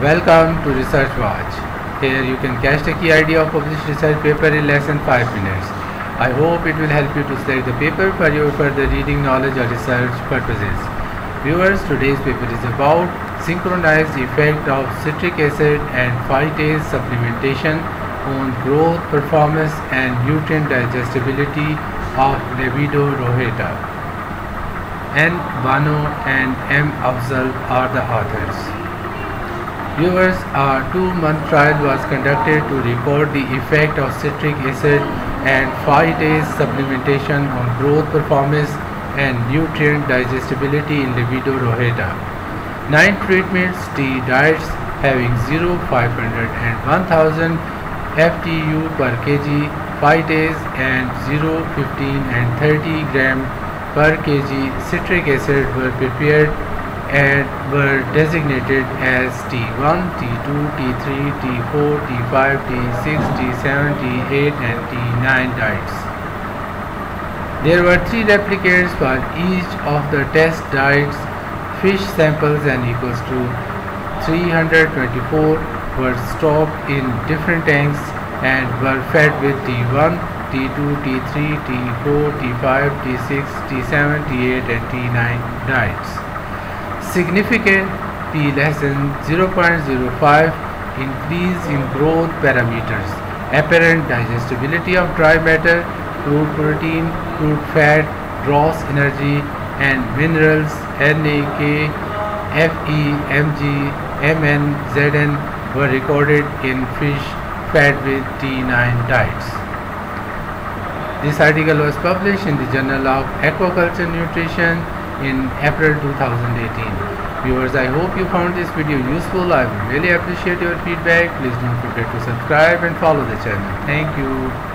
Welcome to Research Watch. Here you can catch the key idea of published research paper in less than 5 minutes. I hope it will help you to select the paper for your further reading, knowledge or research purposes. Viewers, today's paper is about synchronized effect of citric acid and phytase supplementation on growth, performance and nutrient digestibility of Labeo rohita. N. Bano and M. Afzal are the authors. Viewers, a 2-month trial was conducted to record the effect of citric acid and phytase supplementation on growth, performance and nutrient digestibility in Labeo rohita. 9 treatments T diets having 0, 500 and 1000 FTU per kg phytase and 0, 15 and 30 gram per kg citric acid were prepared and were designated as T1, T2, T3, T4, T5, T6, T7, T8 and T9 diets. There were 3 replicants for each of the test diets. Fish samples n equals to 324 were stocked in different tanks and were fed with T1, T2, T3, T4, T5, T6, T7, T8 and T9 diets. Significant P less than 0.05 increase in growth parameters, apparent digestibility of dry matter, crude protein, crude fat, gross energy and minerals Na, K, Fe, Mg, Mn, Zn were recorded in fish fed with T9 diets. This article was published in the Journal of Aquaculture Nutrition in April 2018. Viewers, I hope you found this video useful. I would really appreciate your feedback. Please don't forget to subscribe and follow the channel. Thank you.